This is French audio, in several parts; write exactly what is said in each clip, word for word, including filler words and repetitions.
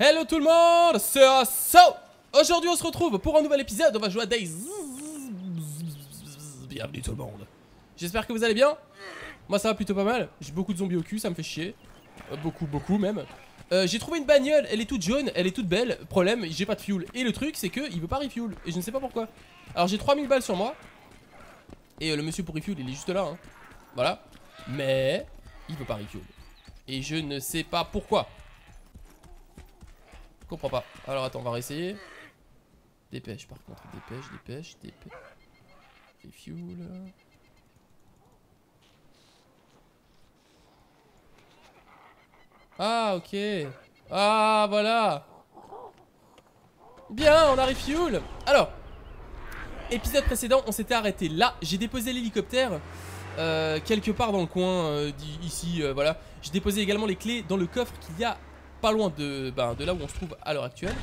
Hello tout le monde, c'est So. Aujourd'hui on se retrouve pour un nouvel épisode, on va jouer à Days. Bienvenue tout le monde. J'espère que vous allez bien. Moi ça va plutôt pas mal, j'ai beaucoup de zombies au cul, ça me fait chier. euh, Beaucoup, beaucoup même. euh, J'ai trouvé une bagnole, elle est toute jaune, elle est toute belle. Problème, j'ai pas de fuel. Et le truc c'est que il veut pas refuel, et je ne sais pas pourquoi. Alors j'ai trois mille balles sur moi. Et euh, le monsieur pour refuel il est juste là hein. Voilà. Mais il veut pas refuel. Et je ne sais pas pourquoi. Je comprends pas. Alors attends, on va réessayer. Dépêche par contre, dépêche, dépêche, dépêche. Refuel. Ah ok. Ah voilà. Bien, on a refuel. Alors, épisode précédent, on s'était arrêté là. J'ai déposé l'hélicoptère euh, quelque part dans le coin euh, ici, euh, voilà. J'ai déposé également les clés dans le coffre qu'il y a pas loin de, ben, de là où on se trouve à l'heure actuelle.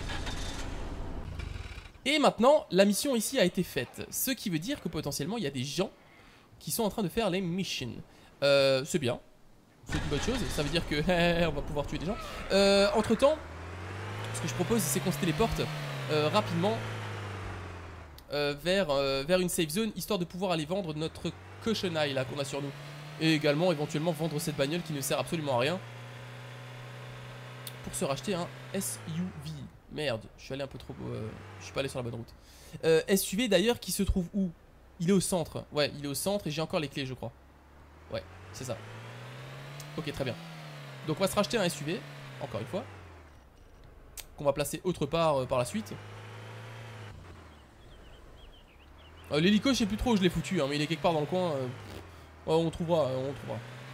Et maintenant, la mission ici a été faite. Ce qui veut dire que potentiellement, il y a des gens qui sont en train de faire les missions. Euh, c'est bien. C'est une bonne chose. Ça veut dire que on va pouvoir tuer des gens. Euh, entre temps, ce que je propose, c'est qu'on se téléporte euh, rapidement euh, vers, euh, vers une safe zone, histoire de pouvoir aller vendre notre cochonaille là qu'on a sur nous. Et également, éventuellement, vendre cette bagnole qui ne sert absolument à rien. Pour se racheter un S U V. Merde, je suis allé un peu trop... Euh, je suis pas allé sur la bonne route. Euh, S U V d'ailleurs qui se trouve où? Il est au centre. Ouais, il est au centre et j'ai encore les clés je crois. Ouais, c'est ça. Ok, très bien. Donc on va se racheter un S U V, encore une fois. Qu'on va placer autre part euh, par la suite. Euh, L'hélico je sais plus trop où je l'ai foutu hein, mais il est quelque part dans le coin. Euh... Ouais, on trouvera, euh, on trouvera.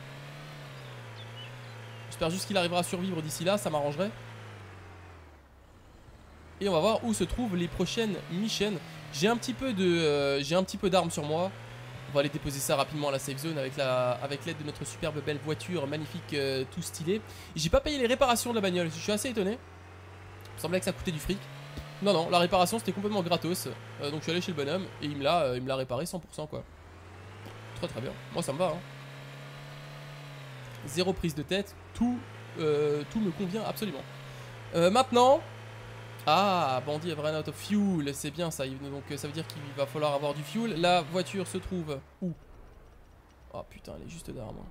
J'espère juste qu'il arrivera à survivre d'ici là, ça m'arrangerait. Et on va voir où se trouvent les prochaines missions. J'ai un petit peu de, euh, j'ai un petit peu d'armes sur moi. On va aller déposer ça rapidement à la safe zone avec la, avec l'aide de notre superbe belle voiture magnifique, euh, tout stylé. J'ai pas payé les réparations de la bagnole. Je suis assez étonné. Il me semblait que ça coûtait du fric. Non non, la réparation c'était complètement gratos. Euh, donc je suis allé chez le bonhomme et il me l'a, euh, il me l'a réparé cent pour cent quoi. Très très bien. Moi ça me va. Hein. Zéro prise de tête. Tout, euh, tout me convient absolument. Euh, maintenant. Ah, bandit have run out of fuel, c'est bien ça, donc ça veut dire qu'il va falloir avoir du fuel. La voiture se trouve où? Oh putain, elle est juste derrière moi.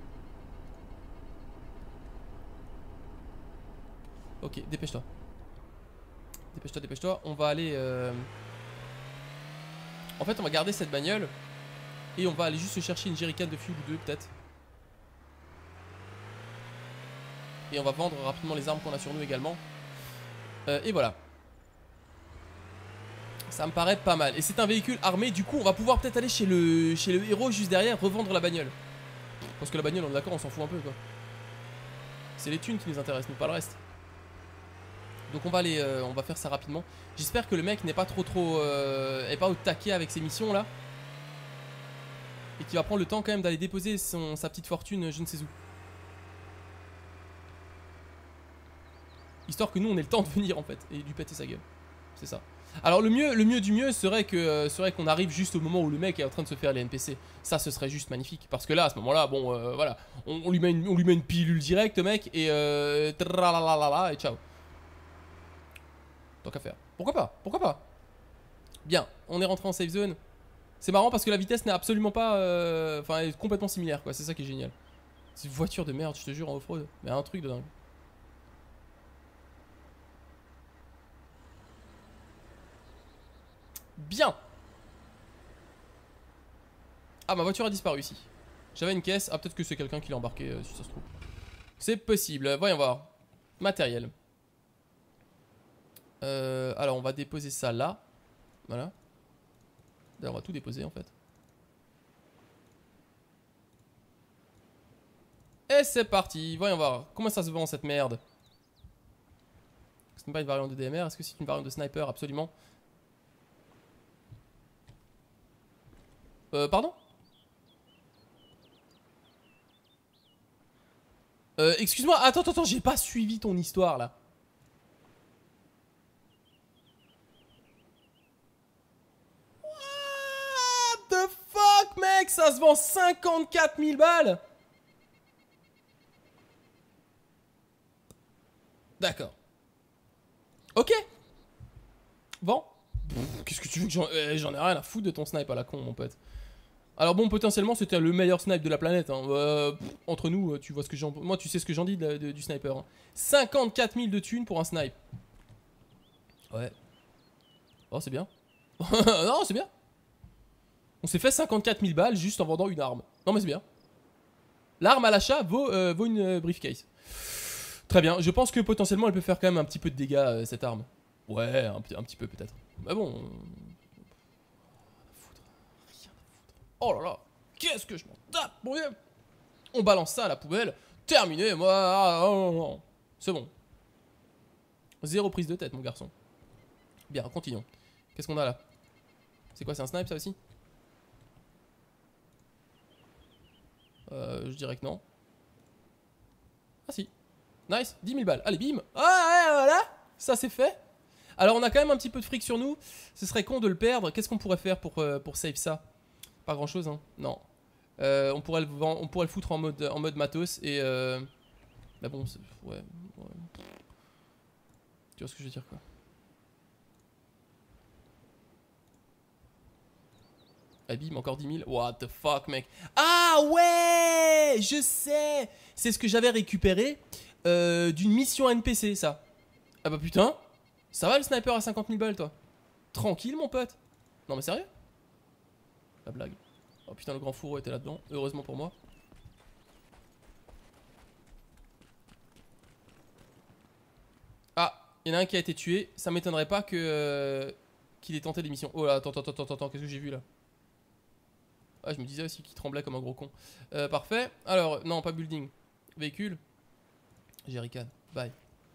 Ok, dépêche-toi. Dépêche-toi, dépêche-toi, on va aller... Euh... En fait, on va garder cette bagnole et on va aller juste se chercher une jerrycan de fuel ou deux peut-être. Et on va vendre rapidement les armes qu'on a sur nous également. Euh, et voilà. Ça me paraît pas mal. Et c'est un véhicule armé. Du coup on va pouvoir peut-être aller chez le, chez le héros juste derrière, revendre la bagnole. Parce que la bagnole on est d'accord, on s'en fout un peu quoi. C'est les thunes qui nous intéressent, mais pas le reste. Donc on va aller, euh, on va faire ça rapidement. J'espère que le mec n'est pas trop trop euh, est pas au taquet avec ses missions là. Et qu'il va prendre le temps quand même d'aller déposer son, sa petite fortune je ne sais où. Histoire que nous on ait le temps de venir en fait et lui péter sa gueule. C'est ça. Alors le mieux, le mieux du mieux serait que euh, serait qu'on arrive juste au moment où le mec est en train de se faire les N P C. Ça ce serait juste magnifique. Parce que là à ce moment là, bon euh, voilà, on, on, lui met une, on lui met une pilule directe mec. Et euh, et ciao. Tant qu'à faire. Pourquoi pas? Pourquoi pas? Bien, on est rentré en safe zone. C'est marrant parce que la vitesse n'est absolument pas... euh, Enfin elle est complètement similaire quoi, c'est ça qui est génial. C'est une voiture de merde je te jure en off-road. Mais un truc de dingue. Bien. Ah ma voiture a disparu ici. J'avais une caisse. Ah peut-être que c'est quelqu'un qui l'a embarqué euh, si ça se trouve. C'est possible. Voyons voir. Matériel. Euh, alors on va déposer ça là. Voilà. D'ailleurs on va tout déposer en fait. Et c'est parti. Voyons voir. Comment ça se vend cette merde? Ce n'est pas une variante de D M R. Est-ce que c'est une variante de sniper? Absolument. Euh pardon? Euh, excuse-moi, attends, attends, attends, j'ai pas suivi ton histoire là. What the fuck, mec? Ça se vend cinquante-quatre mille balles? D'accord. Ok. Bon. Qu'est-ce que tu veux que j'en eh, j'en ai rien à foutre de ton snipe à la con, mon pote. Alors bon, potentiellement, c'était le meilleur snipe de la planète. Hein. Euh, pff, entre nous, tu vois ce que j'en... Moi, tu sais ce que j'en dis de, de, du sniper. Hein. cinquante-quatre mille de thunes pour un snipe. Ouais. Oh, c'est bien. Non, c'est bien. On s'est fait cinquante-quatre mille balles juste en vendant une arme. Non, mais c'est bien. L'arme à l'achat vaut, euh, vaut une euh, briefcase. Très bien. Je pense que potentiellement, elle peut faire quand même un petit peu de dégâts, euh, cette arme. Ouais, un, un petit peu peut-être. Mais bon... Oh là là, qu'est-ce que je m'en tape, mon vieux. On balance ça à la poubelle. Terminé, moi. Ah, oh, oh, oh. C'est bon. Zéro prise de tête, mon garçon. Bien, continuons. Qu'est-ce qu'on a là? C'est quoi, c'est un snipe, ça aussi? Euh, je dirais que non. Ah si. Nice, dix mille balles. Allez, bim. Ah ouais, voilà. Ça, c'est fait. Alors, on a quand même un petit peu de fric sur nous. Ce serait con de le perdre. Qu'est-ce qu'on pourrait faire pour, euh, pour save ça? Pas grand chose, hein. Non. Euh, on, pourrait le vendre, on pourrait le foutre en mode, en mode matos et. Euh... Bah bon, ouais, ouais. Tu vois ce que je veux dire, quoi. Abîme, encore dix mille. What the fuck, mec. Ah ouais, je sais. C'est ce que j'avais récupéré euh, d'une mission N P C, ça. Ah bah putain. Ça va le sniper à cinquante mille balles, toi? Tranquille, mon pote. Non, mais sérieux? La blague. Oh putain, le grand fourreau était là-dedans. Heureusement pour moi. Ah, il y en a un qui a été tué. Ça m'étonnerait pas que euh, qu'il ait tenté l'émission. Oh là, attends, attends, attends, attends, qu'est-ce que j'ai vu là? Ah, je me disais aussi qu'il tremblait comme un gros con. Euh, parfait. Alors, non, pas building. Véhicule. Jerrycan. Bye.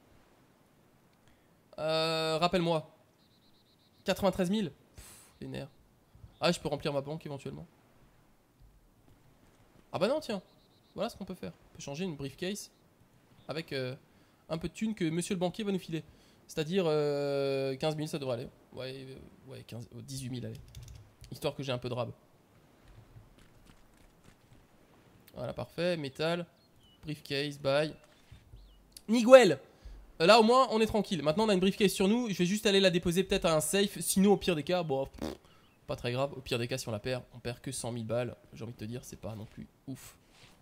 Euh, rappelle-moi. quatre-vingt-treize mille. Pff, les nerfs. Ah, je peux remplir ma banque éventuellement. Ah bah non, tiens. Voilà ce qu'on peut faire. On peut changer une briefcase avec euh, un peu de thunes que monsieur le banquier va nous filer. C'est-à-dire euh, quinze mille, ça devrait aller. Ouais, euh, ouais quinze, dix-huit mille, allez. Histoire que j'ai un peu de rab. Voilà, parfait. Métal. Briefcase, bye. Niguel. Là, au moins, on est tranquille. Maintenant, on a une briefcase sur nous. Je vais juste aller la déposer peut-être à un safe. Sinon, au pire des cas, bon, pff, pas très grave. Au pire des cas, si on la perd, on perd que cent mille balles. J'ai envie de te dire, c'est pas non plus ouf.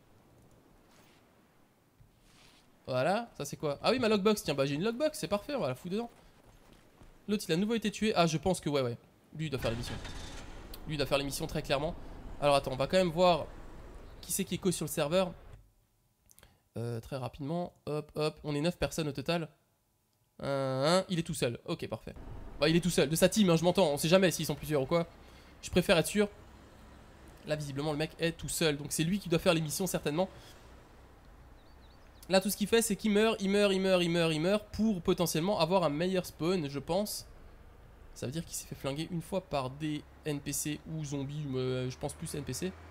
Voilà, ça c'est quoi? Ah oui, ma logbox. Tiens, bah j'ai une logbox, c'est parfait, on va la foutre dedans. L'autre, il a de nouveau été tué. Ah, je pense que ouais, ouais. Lui, il doit faire l'émission. Lui, il doit faire l'émission très clairement. Alors, attends, on va quand même voir qui c'est qui est co sur le serveur. Euh, très rapidement. Hop, hop. On est neuf personnes au total. Un, un. Il est tout seul. Ok, parfait. Bah, il est tout seul. De sa team, hein, je m'entends. On sait jamais s'ils sont plusieurs ou quoi. Je préfère être sûr. Là, visiblement, le mec est tout seul. Donc, c'est lui qui doit faire l'émission, certainement. Là, tout ce qu'il fait, c'est qu'il meurt, il meurt, il meurt, il meurt, il meurt pour potentiellement avoir un meilleur spawn, je pense. Ça veut dire qu'il s'est fait flinguer une fois par des N P C ou zombies, euh, je pense plus N P C.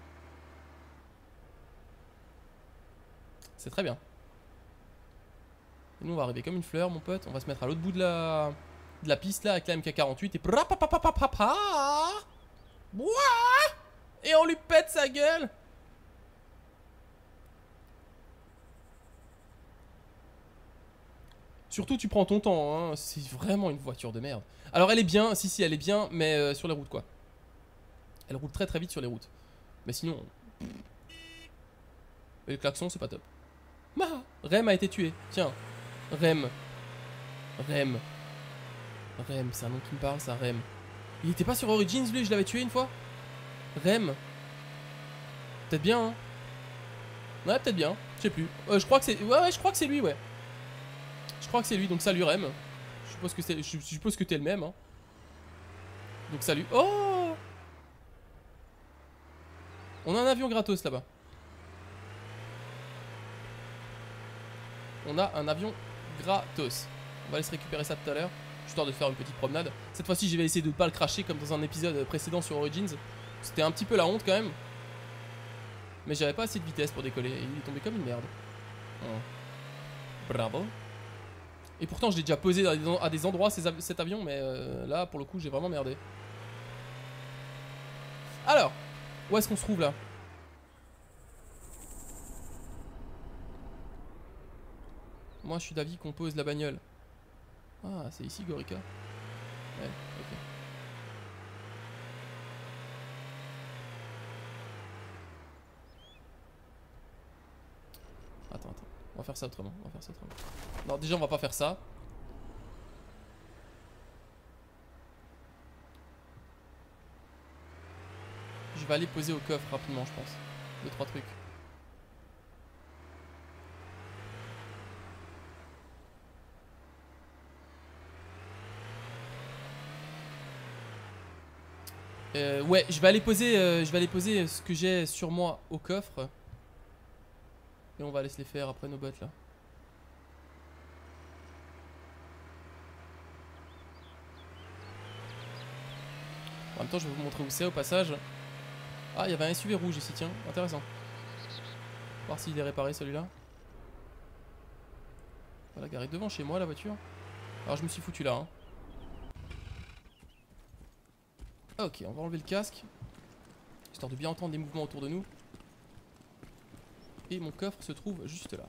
C'est très bien. Et nous, on va arriver comme une fleur, mon pote. On va se mettre à l'autre bout de la, de la piste, là, avec la M K quarante-huit. Et... Et on lui pète sa gueule. Surtout, tu prends ton temps, hein. C'est vraiment une voiture de merde. Alors, elle est bien, si, si, elle est bien, mais euh, sur les routes, quoi. Elle roule très très vite sur les routes. Mais sinon... Et le klaxon, c'est pas top. Ah, Rem a été tué. Tiens. Rem. Rem. Rem, c'est un nom qui me parle, ça, Rem. Il était pas sur Origins, lui, je l'avais tué une fois. Rem. Peut-être bien, hein. Ouais, peut-être bien. Je sais plus. Euh, je crois que c'est... Ouais, ouais, je crois que c'est lui, ouais. Je crois que c'est lui, donc salut Rem. Je suppose que c'est, je suppose que t'es le même, hein. Donc salut. Oh! On a un avion gratos là-bas. On a un avion gratos. On va aller se récupérer ça tout à l'heure, histoire de faire une petite promenade. Cette fois-ci, je vais essayer de ne pas le cracher comme dans un épisode précédent sur Origins. C'était un petit peu la honte quand même. Mais j'avais pas assez de vitesse pour décoller. Et il est tombé comme une merde. Oh. Bravo. Et pourtant, je l'ai déjà posé à des endroits cet avion, mais euh, là, pour le coup, j'ai vraiment merdé. Alors, où est-ce qu'on se trouve là? Moi, je suis d'avis qu'on pose la bagnole Ah, c'est ici Gorica. Ouais, ok. Attends, attends. On va faire ça autrement. On va faire ça autrement. Non, déjà, on va pas faire ça. Je vais aller poser au coffre rapidement, je pense. Deux, trois trucs. Euh, ouais, je vais aller poser, euh, je vais aller poser ce que j'ai sur moi au coffre. Et on va aller se les faire après nos bottes là. En même temps, je vais vous montrer où c'est au passage. Ah, il y avait un S U V rouge ici, tiens, intéressant. Voir s'il est réparé celui-là. Voilà, garé devant chez moi la voiture. Alors je me suis foutu là. Hein. Ok, on va enlever le casque. Histoire de bien entendre les mouvements autour de nous. Et mon coffre se trouve juste là.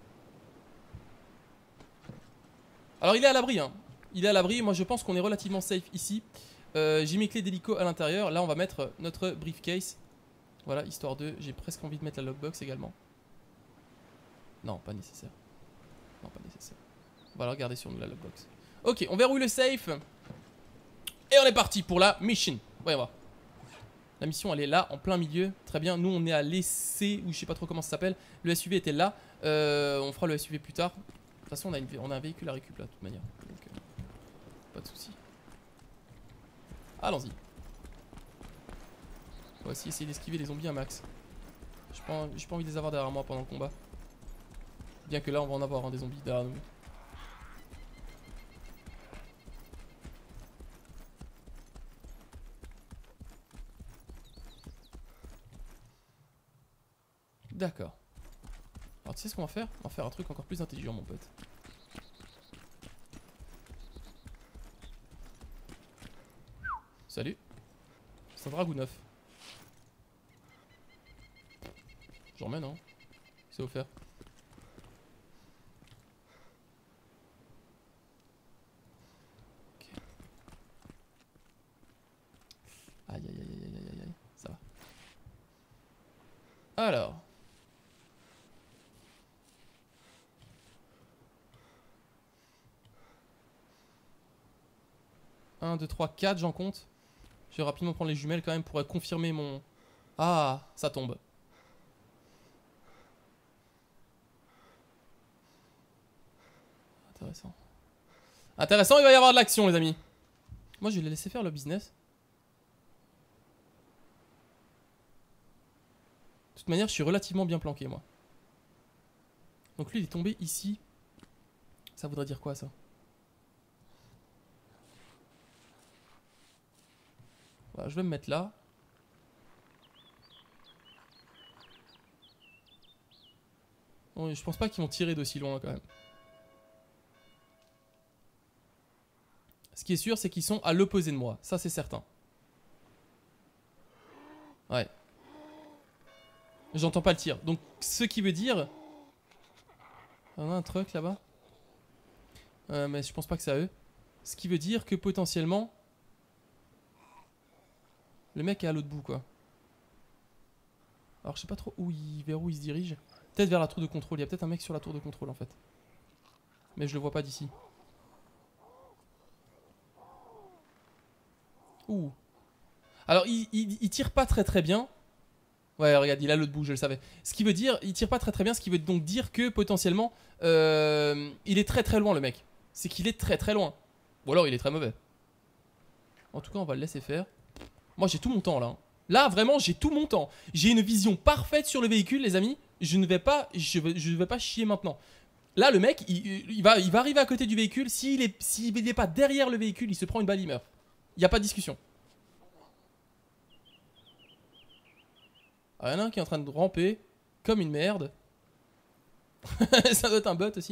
Alors il est à l'abri, hein. Il est à l'abri, moi je pense qu'on est relativement safe ici. euh, J'ai mes clés d'hélico à l'intérieur. Là on va mettre notre briefcase. Voilà, histoire de... J'ai presque envie de mettre la lockbox également. Non, pas nécessaire. Non, pas nécessaire. On va la regarder sur nous la lockbox. Ok, on verrouille le safe. Et on est parti pour la mission. Voyons voir. La mission elle est là, en plein milieu. Très bien, nous on est à l'essai, ou je sais pas trop comment ça s'appelle. Le S U V était là. euh, On fera le S U V plus tard. De toute façon on a, une, on a un véhicule à récup là de toute manière. Donc euh, pas de soucis. Allons-y. On va aussi essayer d'esquiver les zombies à max. J'ai pas, pas envie de les avoir derrière moi pendant le combat. Bien que là on va en avoir hein, des zombies derrière nous. D'accord. Alors tu sais ce qu'on va faire? On va faire un truc encore plus intelligent mon pote. Salut. C'est un Dragunov. J'en remets non? C'est offert. Ok. Aïe aïe aïe aïe aïe aïe aïe. Ça va. Alors. un, deux, trois, quatre, j'en compte. Je vais rapidement prendre les jumelles quand même pour confirmer mon... Ah, ça tombe. Intéressant. Intéressant, il va y avoir de l'action les amis. Moi je vais les laisser faire le business. De toute manière, je suis relativement bien planqué moi. Donc lui il est tombé ici. Ça voudrait dire quoi ça? Voilà, je vais me mettre là. Bon, je pense pas qu'ils vont tirer d'aussi loin quand même. Ce qui est sûr, c'est qu'ils sont à l'opposé de moi. Ça, c'est certain. Ouais. J'entends pas le tir. Donc, ce qui veut dire... On a un truck là-bas. Euh, mais je pense pas que c'est à eux. Ce qui veut dire que potentiellement... Le mec est à l'autre bout, quoi. Alors, je sais pas trop où il... vers où il se dirige. Peut-être vers la tour de contrôle. Il y a peut-être un mec sur la tour de contrôle, en fait. Mais je le vois pas d'ici. Ouh. Alors, il, il, il tire pas très très bien. Ouais, regarde, il a l'autre bout, je le savais. Ce qui veut dire, il tire pas très très bien, ce qui veut donc dire que potentiellement, euh, il est très très loin le mec. C'est qu'il est très très loin. Ou alors il est très mauvais. En tout cas, on va le laisser faire. Moi, j'ai tout mon temps là. Hein. Là, vraiment, j'ai tout mon temps. J'ai une vision parfaite sur le véhicule, les amis. Je ne vais pas, je vais, je vais pas chier maintenant. Là, le mec, il, il, va, il va arriver à côté du véhicule. S'il est, s'il n'est pas derrière le véhicule, il se prend une balle, il meurt. Il n'y a pas de discussion. Ah, il y en a un qui est en train de ramper comme une merde. Ça doit être un bot aussi.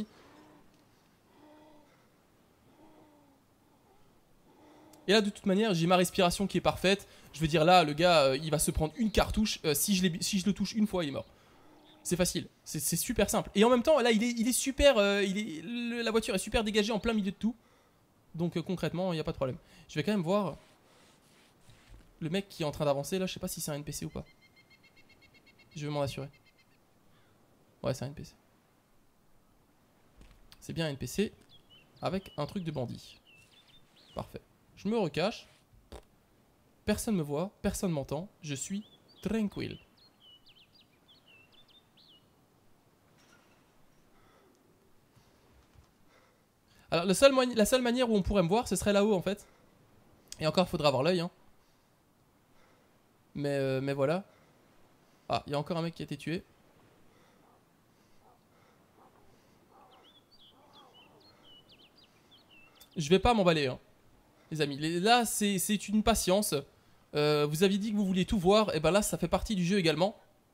Et là, de toute manière, j'ai ma respiration qui est parfaite. Je veux dire, là, le gars, euh, il va se prendre une cartouche. Euh, si, je si je le touche une fois, il est mort. C'est facile. C'est super simple. Et en même temps, là, il est, il est super... Euh, il est, le, la voiture est super dégagée en plein milieu de tout. Donc euh, concrètement, il n'y a pas de problème. Je vais quand même voir le mec qui est en train d'avancer là. Je sais pas si c'est un N P C ou pas. Je vais m'en assurer. Ouais, c'est un N P C. C'est bien un N P C avec un truc de bandit. Parfait. Je me recache. Personne me voit, personne m'entend. Je suis tranquille. Alors le seul la seule manière où on pourrait me voir, ce serait là-haut en fait. Et encore, il faudra avoir l'œil. Hein. Mais, euh, mais voilà. Ah, il y a encore un mec qui a été tué. Je vais pas m'emballer, hein, les amis. Là, c'est une patience. Euh, vous aviez dit que vous vouliez tout voir. Et ben là, ça fait partie du jeu également.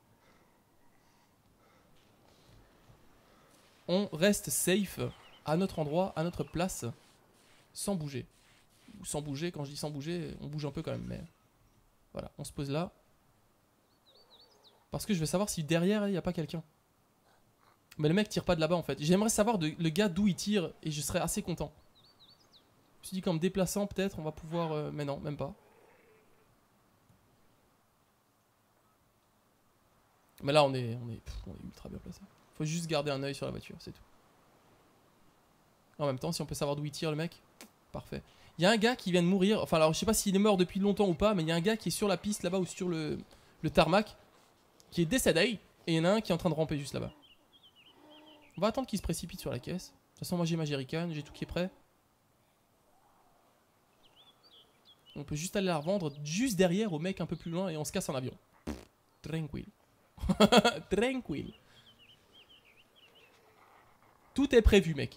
On reste safe à notre endroit, à notre place, sans bouger. Ou sans bouger, quand je dis sans bouger, on bouge un peu quand même. Mais voilà, on se pose là. Parce que je veux savoir si derrière, il n'y a pas quelqu'un. Mais le mec tire pas de là-bas en fait. J'aimerais savoir de, le gars d'où il tire et je serais assez content. Je me suis dit qu'en me déplaçant peut-être on va pouvoir... Euh, mais non, même pas. Mais là on est, on est, pff, on est ultra bien placé. Faut juste garder un œil sur la voiture, c'est tout. En même temps, si on peut savoir d'où il tire le mec, parfait. Il y a un gars qui vient de mourir. Enfin alors je sais pas s'il est mort depuis longtemps ou pas, mais il y a un gars qui est sur la piste là-bas ou sur le, le tarmac. Qui est décédé. Et il y en a un qui est en train de ramper juste là-bas. On va attendre qu'il se précipite sur la caisse. De toute façon moi j'ai ma jerrycan, j'ai tout qui est prêt. On peut juste aller la revendre juste derrière au mec un peu plus loin et on se casse en avion. Tranquille. Tranquille. Tout est prévu, mec.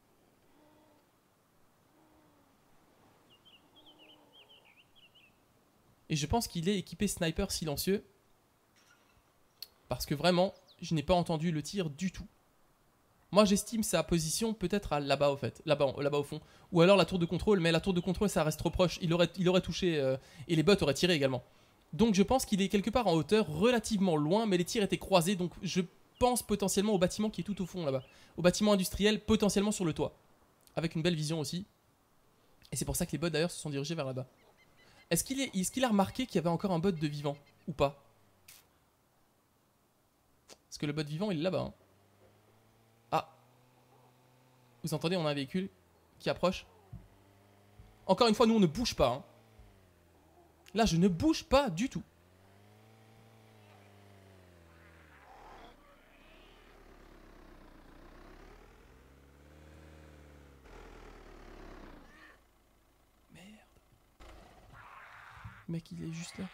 Et je pense qu'il est équipé sniper silencieux. Parce que vraiment, je n'ai pas entendu le tir du tout. Moi j'estime sa position peut-être à là-bas au fait, là-bas là-bas au fond. Ou alors la tour de contrôle, mais la tour de contrôle ça reste trop proche, il aurait, il aurait touché euh, et les bots auraient tiré également. Donc je pense qu'il est quelque part en hauteur, relativement loin, mais les tirs étaient croisés, donc je pense potentiellement au bâtiment qui est tout au fond là-bas. Au bâtiment industriel, potentiellement sur le toit. Avec une belle vision aussi. Et c'est pour ça que les bots d'ailleurs se sont dirigés vers là-bas. Est-ce qu'il est, est-ce qu'il a remarqué qu'il y avait encore un bot de vivant, ou pas? Parce que le bot vivant il est là-bas. Hein. Ah. Vous entendez, on a un véhicule qui approche. Encore une fois, nous on ne bouge pas. Hein. Là, je ne bouge pas du tout. Merde. Le mec, il est juste là.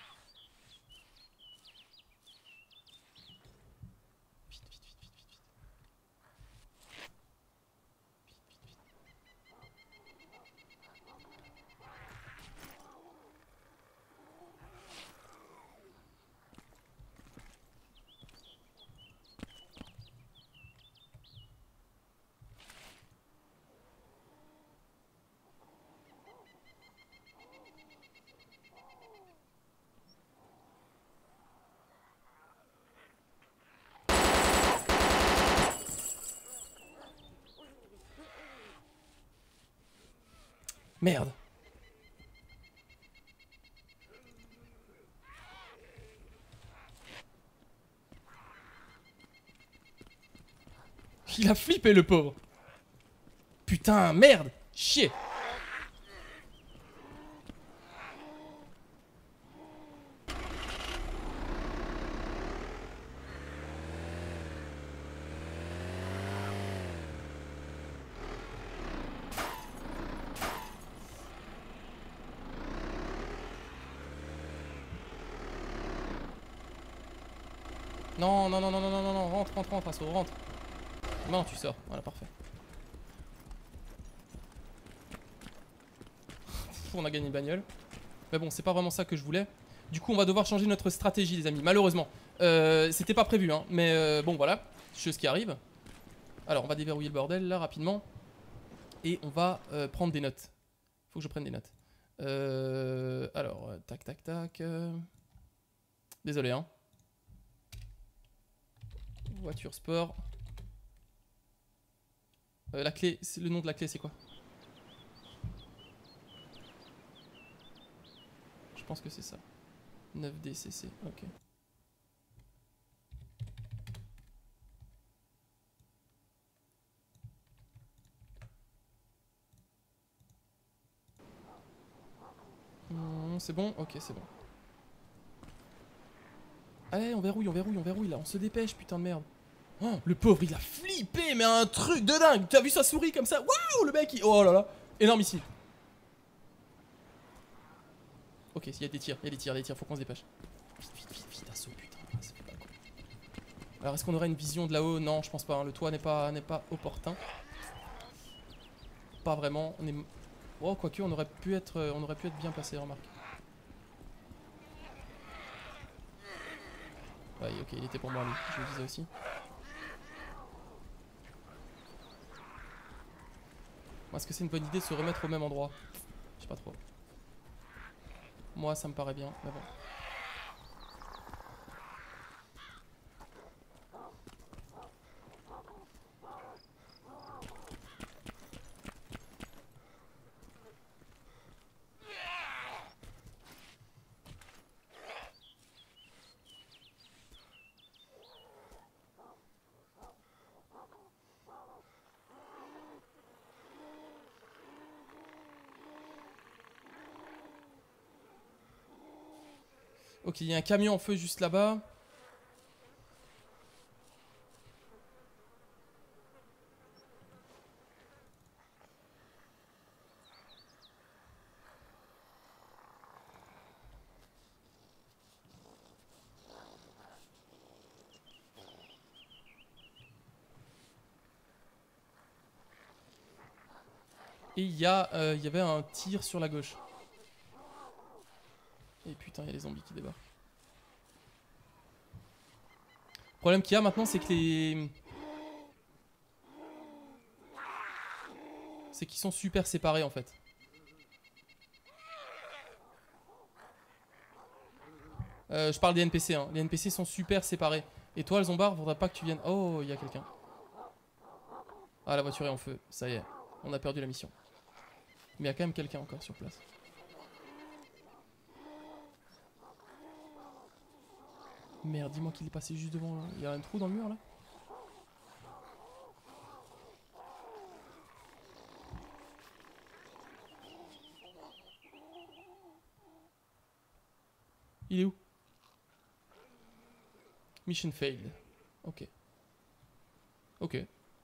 Merde. Il a flippé le pauvre. Putain, merde. Chier. Non, non, non, non, non, non, non, non, rentre, rentre, rentre, Asso, rentre. Non, tu sors, voilà, parfait. On a gagné une bagnole. Mais bon, c'est pas vraiment ça que je voulais. Du coup, on va devoir changer notre stratégie, les amis, malheureusement. Euh, C'était pas prévu, hein, mais euh, bon, voilà, chose qui arrive. Alors, on va déverrouiller le bordel, là, rapidement. Et on va euh, prendre des notes. Faut que je prenne des notes. Euh, alors, euh, tac, tac, tac. Euh... Désolé, hein. Voiture sport. Euh, la clé, le nom de la clé c'est quoi? pense que c'est ça. neuf D C C, ok. Mmh, c'est bon? Ok, c'est bon. Allez, on verrouille, on verrouille, on verrouille là, on se dépêche, putain de merde. Oh, le pauvre, il a flippé, mais un truc de dingue. T'as vu sa souris comme ça? Waouh, le mec, il... oh là là, énorme ici. Ok, il y a des tirs, il y a des tirs, il y a des tirs, faut qu'on se dépêche. Vite, vite, vite, vite, assaut, putain, ça fait pas le coup. Alors, est-ce qu'on aurait une vision de là-haut? Non, je pense pas, hein. Le toit n'est pas, n'est pas opportun. Pas vraiment, on est... Oh, quoique, on aurait pu être, on aurait pu être bien placé, remarque. Ouais, ok, il était pour moi, lui, je le disais aussi. Est-ce que c'est une bonne idée de se remettre au même endroit? Je sais pas trop. Moi, ça me paraît bien, mais bon. Ok, il y a un camion en feu juste là-bas. Et il y, a, euh, il y avait un tir sur la gauche. Et putain, il y a les zombies qui débarquent. Le problème qu'il y a maintenant, c'est que les... C'est qu'ils sont super séparés en fait. Euh, je parle des N P C, hein. Les N P C sont super séparés. Et toi, le zombard, faudrait pas que tu viennes... Oh, il y a quelqu'un. Ah, la voiture est en feu. Ça y est, on a perdu la mission. Mais il y a quand même quelqu'un encore sur place. Merde, dis-moi qu'il est passé juste devant là. Il y a un trou dans le mur là? Il est où? Mission failed. Ok. Ok.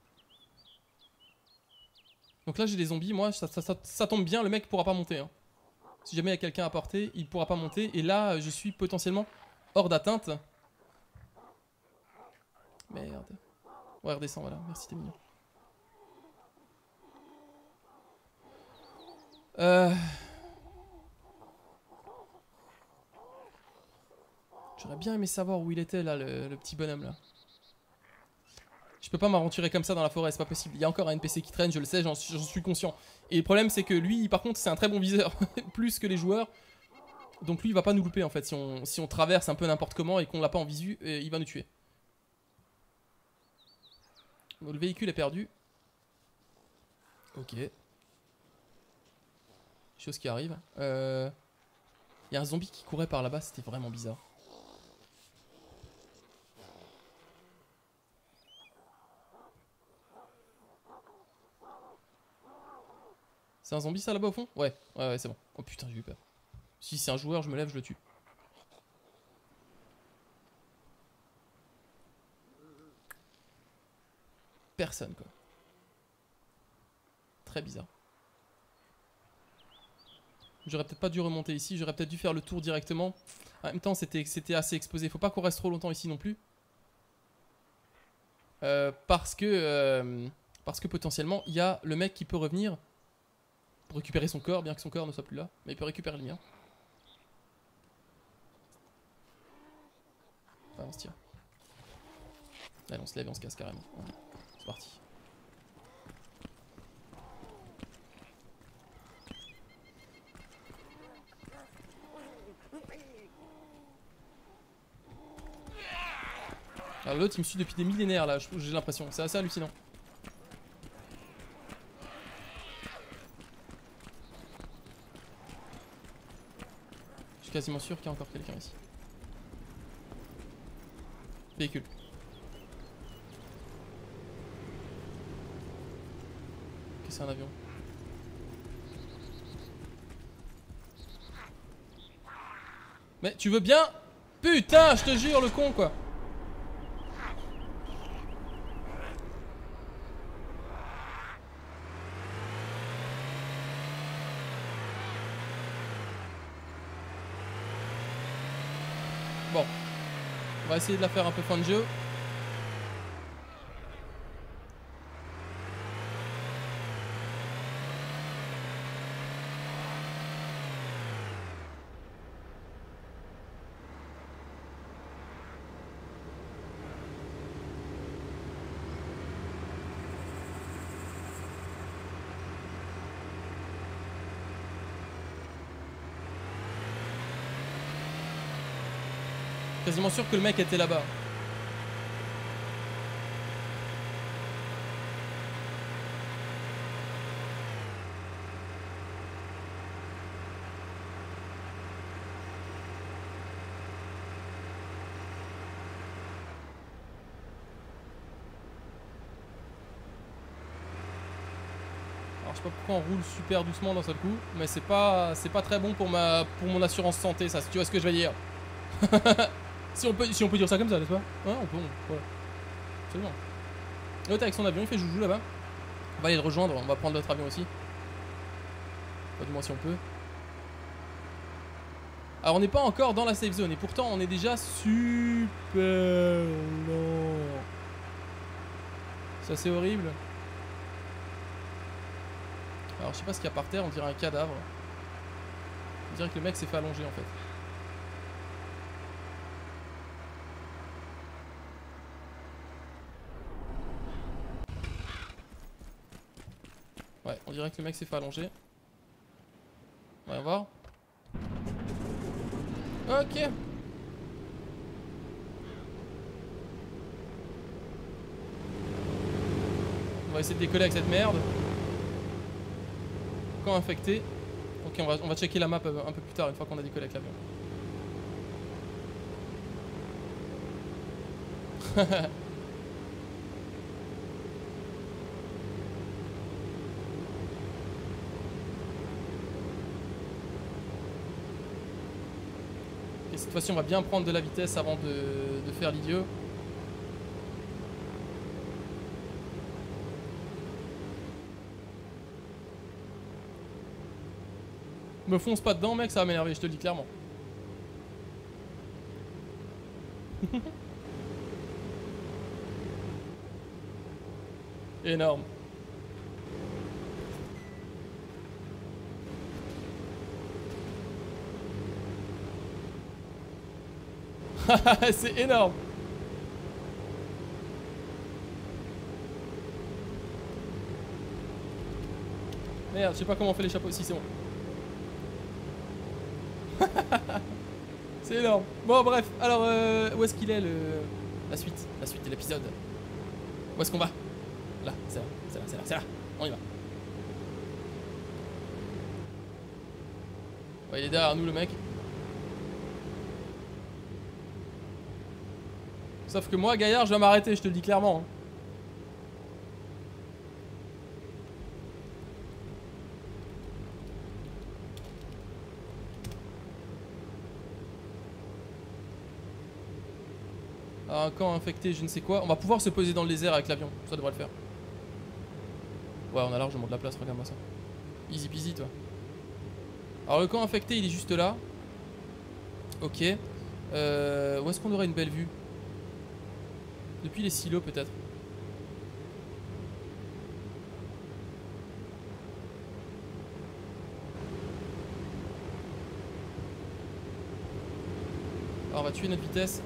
Donc là j'ai des zombies, moi ça, ça, ça, ça tombe bien, le mec pourra pas monter. Hein. Si jamais il y a quelqu'un à porter, il pourra pas monter. Et là je suis potentiellement hors d'atteinte. Merde. Ouais, redescends, voilà. Merci, t'es mignon. Euh... J'aurais bien aimé savoir où il était là, le, le petit bonhomme là. Je peux pas m'aventurer comme ça dans la forêt, c'est pas possible. Il y a encore un N P C qui traîne, je le sais, j'en suis conscient. Et le problème c'est que lui, par contre, c'est un très bon viseur, plus que les joueurs. Donc lui, il va pas nous louper en fait. Si on, si on traverse un peu n'importe comment et qu'on l'a pas en visu, il va nous tuer. Donc, le véhicule est perdu. Ok. Chose qui arrive. Euh... Il y a un zombie qui courait par là-bas, c'était vraiment bizarre. C'est un zombie ça là-bas au fond? Ouais, ouais, ouais, c'est bon. Oh putain, j'ai eu peur. Si c'est un joueur, je me lève, je le tue. Personne quoi. Très bizarre. J'aurais peut-être pas dû remonter ici, j'aurais peut-être dû faire le tour directement. En même temps, c'était assez exposé. Faut pas qu'on reste trop longtemps ici non plus. Euh, parce que euh, parce que potentiellement, il y a le mec qui peut revenir pour récupérer son corps, bien que son corps ne soit plus là. Mais il peut récupérer le mien. Enfin, on se tire. Allez, on se lève et on se casse carrément. C'est parti. Alors l'autre il me suit depuis des millénaires là, j'ai l'impression, c'est assez hallucinant. Je suis quasiment sûr qu'il y a encore quelqu'un ici. Véhicule. Ok, c'est un avion. Mais tu veux bien? Putain, je te jure, le con quoi. Bon. On va essayer de la faire un peu fin de jeu. Quasiment sûr que le mec était là-bas. Alors je sais pas pourquoi on roule super doucement d'un seul coup, mais c'est pas c'est pas très bon pour ma pour mon assurance santé ça, si tu vois ce que je veux dire. si on peut si on peut dire ça comme ça, n'est-ce pas? Ouais, on peut, on, ouais. Absolument. L'autre avec son avion, il fait joujou là-bas. On va aller le rejoindre, on va prendre l'autre avion aussi. Pas du moins si on peut. Alors on n'est pas encore dans la safe zone et pourtant on est déjà super lent. Ça c'est horrible. Alors je sais pas ce qu'il y a par terre, on dirait un cadavre. On dirait que le mec s'est fait allonger en fait. Ouais, on dirait que le mec s'est fait allonger. On va voir. Ok. On va essayer de décoller avec cette merde. Camp infecté. Ok, on va, on va checker la map un peu plus tard une fois qu'on a décollé avec l'avion. Et cette fois-ci on va bien prendre de la vitesse avant de, de faire l'idiot. Me fonce pas dedans mec, ça va m'énerver, je te le dis clairement. Énorme. C'est énorme. Merde, je sais pas comment on fait les chapeaux. Si, c'est bon. C'est énorme. Bon, bref. Alors, euh, où est-ce qu'il est, le... la suite La suite de l'épisode. Où est-ce qu'on va? Là, c'est là, c'est là, c'est là, c'est là. On y va. Ouais, il est derrière nous, le mec. Sauf que moi, Gaillard, je vais m'arrêter, je te le dis clairement. Hein. Alors, un camp infecté, je ne sais quoi. On va pouvoir se poser dans le désert avec l'avion. Ça devrait le faire. Ouais, on a largement de la place, regarde-moi ça. Easy peasy, toi. Alors, le camp infecté, il est juste là. Ok. Euh, où est-ce qu'on aurait une belle vue? Depuis les silos, peut-être. Alors, on va tuer notre vitesse.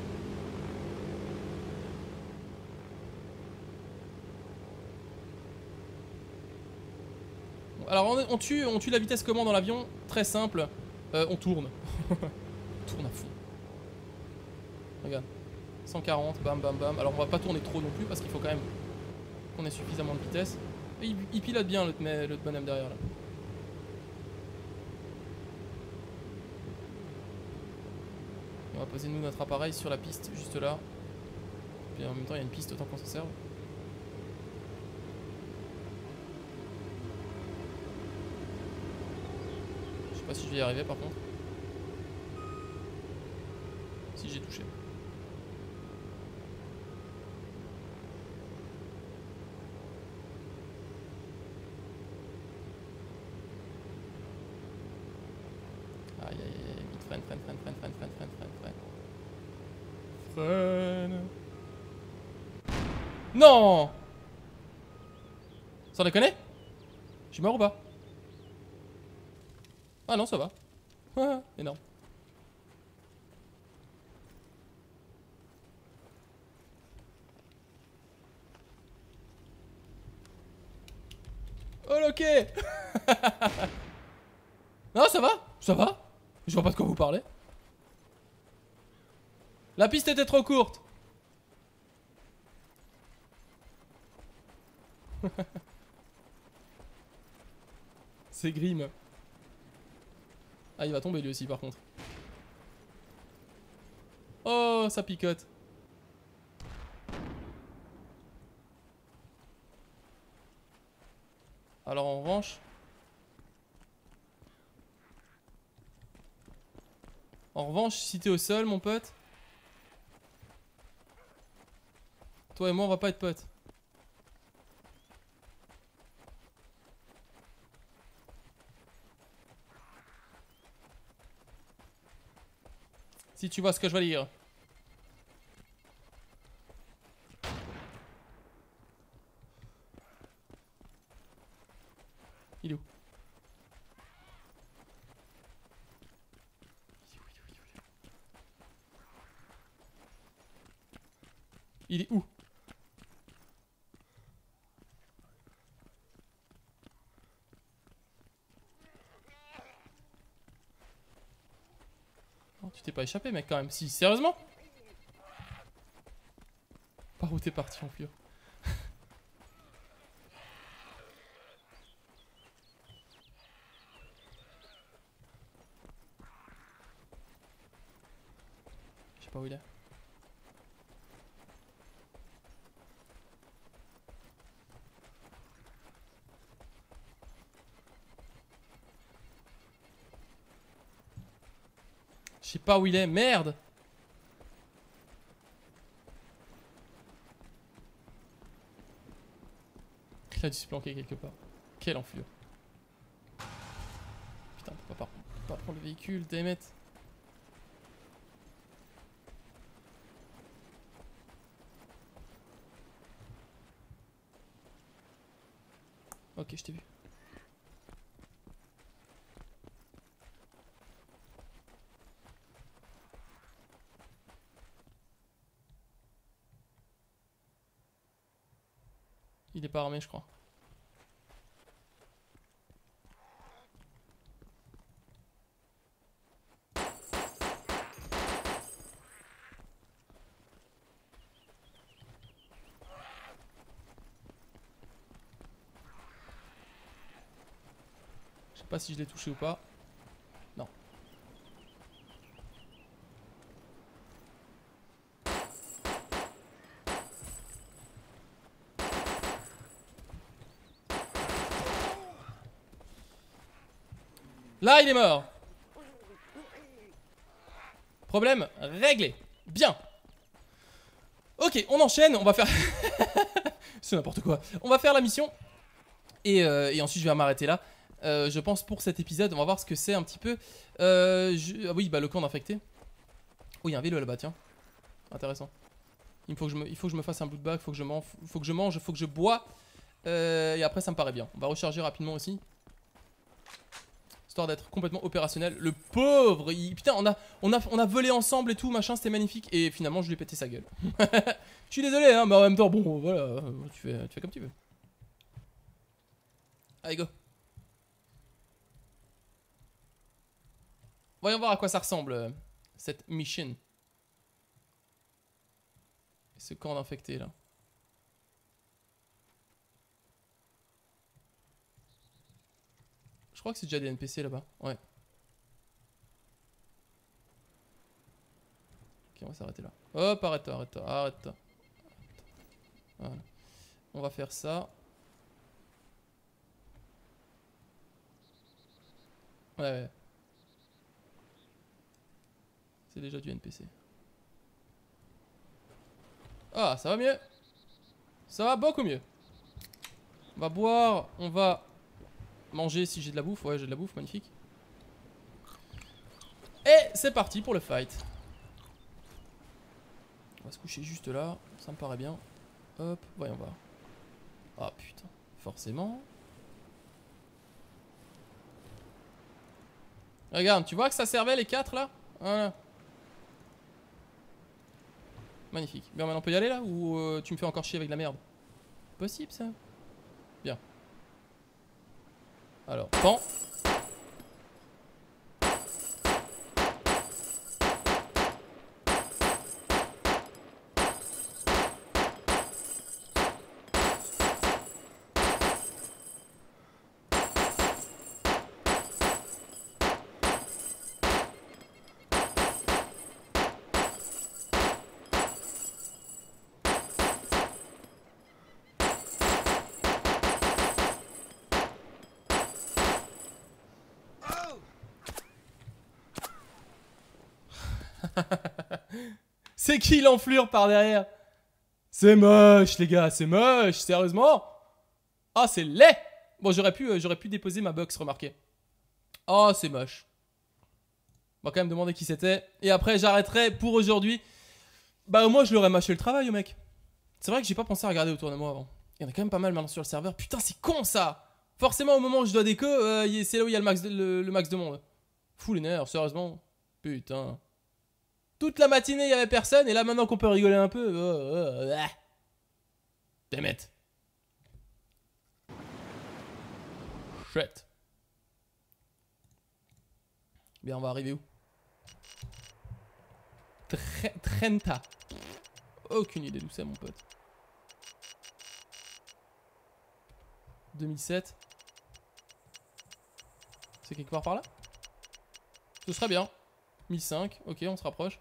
Alors on, on, tue, on tue la vitesse comment dans l'avion? Très simple, euh, on tourne. On tourne à fond. Regarde, cent quarante, bam bam bam. Alors on va pas tourner trop non plus parce qu'il faut quand même qu'on ait suffisamment de vitesse. Et il, il pilote bien l'autre bonhomme derrière là. Posez-nous notre appareil sur la piste, juste là. Puis en même temps, il y a une piste, autant qu'on s'en serve. Je sais pas si je vais y arriver par contre. Si j'ai touché. Aïe aïe aïe, vite freine, freine, freine, freine, freine, freine, freine, freine, freine. Freine. Non! Sans déconner? Je suis mort ou pas? Ah non, ça va. Ah, énorme. Oh ok. Non, ça va, ça va. Je vois pas de quoi vous parlez. La piste était trop courte. C'est Grim. Ah, il va tomber lui aussi par contre. Oh, ça picote. Alors en revanche... En revanche, si t'es au sol, mon pote... Toi et moi, on va pas être potes. Si tu vois ce que je veux dire. Il est où? Il est où? Oh, tu t'es pas échappé mec quand même. Si, sérieusement? Par où t'es parti en fur? Je sais pas où il est. Je sais pas où il est, merde! Il a dû se planquer quelque part. Quelle enflure. Putain, on peut pas, on peut pas prendre le véhicule, damn. Ok, je t'ai vu. Il est pas armé, je crois. Je sais pas si je l'ai touché ou pas. Non. Là, il est mort. Problème réglé. Bien. Ok, on enchaîne. On va faire... C'est n'importe quoi. On va faire la mission. Et, euh, et ensuite, je vais m'arrêter là. Euh, je pense pour cet épisode. On va voir ce que c'est un petit peu. Euh, je... Ah oui, bah le camp d'infecté. Oh, il y a un vélo là-bas, tiens. Intéressant. Il faut que je me, il faut que je me fasse un bout de bac. Il faut que je mange. Il faut que je mange. Il faut que je bois. Euh, et après, ça me paraît bien. On va recharger rapidement aussi. Histoire d'être complètement opérationnel. Le pauvre il... Putain, on a, on, a, on a volé ensemble et tout, machin, c'était magnifique. Et finalement, je lui ai pété sa gueule. Je suis désolé, hein, mais en même temps, bon, voilà. Tu fais, tu fais comme tu veux. Allez, go. Voyons voir à quoi ça ressemble, euh, cette mission. Ce camp d'infectés, là. Je crois que c'est déjà des N P C là-bas. Ouais. s'arrêter là. Hop, arrête-toi, arrête-toi, arrête-toi. Voilà. On va faire ça. Ouais, ouais. C'est déjà du N P C. Ah, ça va mieux. Ça va beaucoup mieux. On va boire, on va manger si j'ai de la bouffe. Ouais, j'ai de la bouffe, magnifique. Et c'est parti pour le fight. On va se coucher juste là, ça me paraît bien. Hop, voyons voir. Ah putain, forcément. Regarde, tu vois que ça servait les quatre là? Voilà. Magnifique. Bien, maintenant on peut y aller là? Ou euh, tu me fais encore chier avec de la merde? Possible ça? Bien. Alors, pan. C'est qui l'enflure par derrière? C'est moche les gars, c'est moche, sérieusement. Ah c'est laid. Bon j'aurais pu, euh, j'aurais pu déposer ma box, remarquez. Oh c'est moche. On va quand même demander qui c'était. Et après j'arrêterai pour aujourd'hui. Bah moi je l'aurais mâché le travail au mec. C'est vrai que j'ai pas pensé à regarder autour de moi avant. Il y en a quand même pas mal maintenant sur le serveur. Putain c'est con ça. Forcément au moment où je dois déco, euh, c'est là où il y a le max de, le, le max de monde. Fou les nerfs, sérieusement. Putain. Toute la matinée, il n'y avait personne. Et là, maintenant qu'on peut rigoler un peu... Oh, oh, ah. Damn it. Chouette. Bien, on va arriver où? Trenta. Aucune idée d'où c'est, mon pote. deux mille sept. C'est quelque part par là? Ce serait bien. mille cinq, ok, on se rapproche.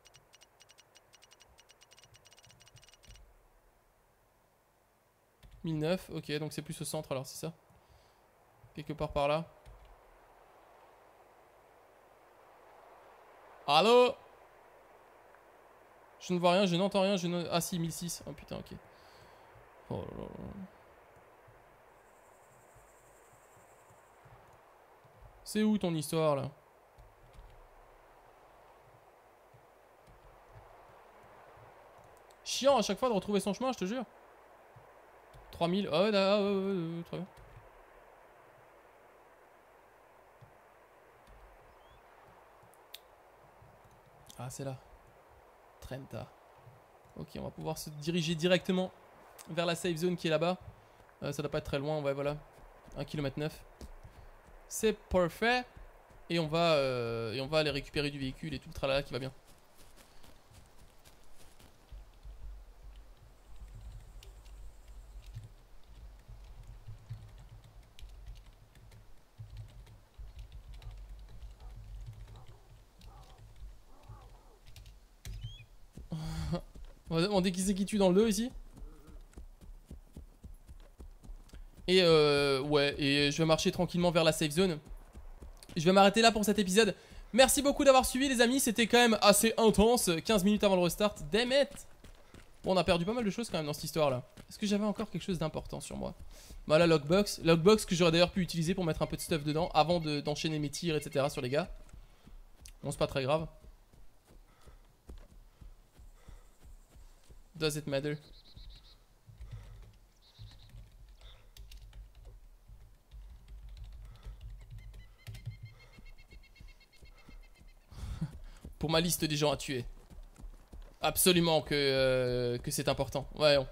mille neuf, ok, donc c'est plus au centre alors, c'est ça? Quelque part par là. Allô? Je ne vois rien, je n'entends rien, je ne... Ah si, mille six, oh putain, ok. Oh là là là. C'est où ton histoire là? Chiant à chaque fois de retrouver son chemin, je te jure. trois mille, oh ouais, ah, ouais, ouais, ouais, ouais, très bien. Ah, c'est là. Trenta. Ok, on va pouvoir se diriger directement vers la safe zone qui est là-bas. Euh, ça doit pas être très loin, ouais, voilà. un kilomètre neuf. C'est parfait. Et on va euh, et on va aller récupérer du véhicule et tout le tralala qui va bien. On va demander qui c'est qui tue dans le deux ici. Et euh, ouais, et je vais marcher tranquillement vers la safe zone. Je vais m'arrêter là pour cet épisode. Merci beaucoup d'avoir suivi les amis, c'était quand même assez intense. quinze minutes avant le restart, damn it. Bon, on a perdu pas mal de choses quand même dans cette histoire là. Est-ce que j'avais encore quelque chose d'important sur moi? Voilà, lockbox. Lockbox que j'aurais d'ailleurs pu utiliser pour mettre un peu de stuff dedans avant d'enchaîner mes tirs, et cetera sur les gars. Bon, c'est pas très grave. Does it matter? Pour ma liste des gens à tuer. Absolument que, euh, que c'est important. Voyons.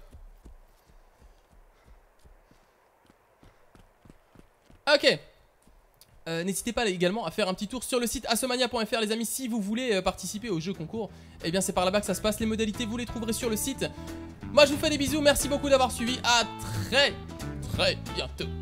Ok. Euh, N'hésitez pas également à faire un petit tour sur le site asomania point F R les amis si vous voulez euh, participer au jeu concours. Eh bien c'est par là-bas que ça se passe, les modalités vous les trouverez sur le site. Moi je vous fais des bisous, merci beaucoup d'avoir suivi, à très très bientôt.